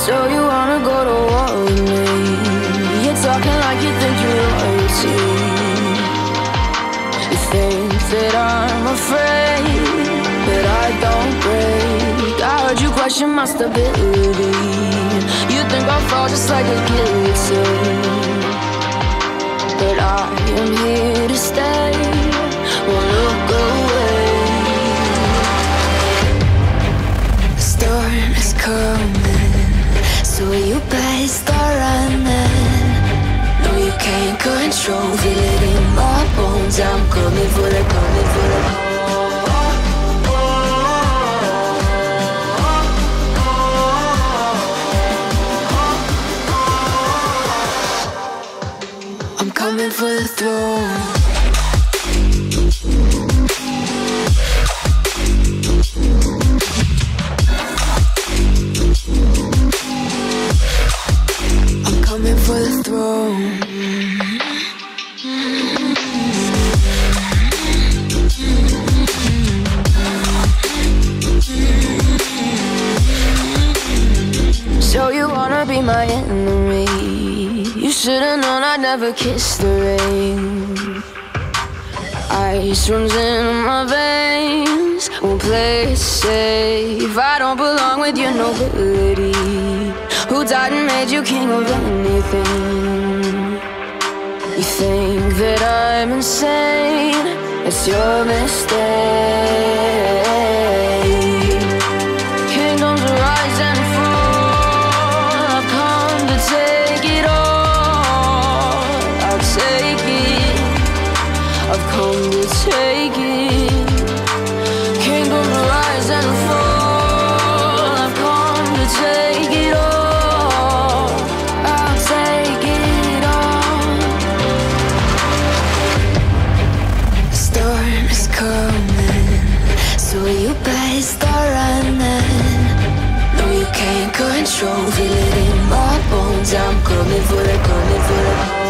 So you wanna go to war with me? You're talking like you think you're royalty. You think that I'm afraid, but I don't break. I heard you question my stability. You think I'll fall just like a guillotine, but I am here to stay. Won't look away. The storm is coming, so you better start running. No, you can't control, feel it in my bones. I'm coming for the, coming for the. I'm coming for the throne. I'm coming for the throne. So you wanna be my enemy? You should've known I'd never kiss the rain. Ice runs in my veins, won't play it safe. I don't belong with your nobility. Who died and made you king of anything? You think that I'm insane? It's your mistake. Kingdoms rise and fall, I've come to take it all. I'll take it, I've come to take it. Kingdoms rise and fall, I've come to take it all. I'll take it all. The storm is coming, so you better start running. No, you can't control, feel it in my bones. I'm coming for the, coming for the.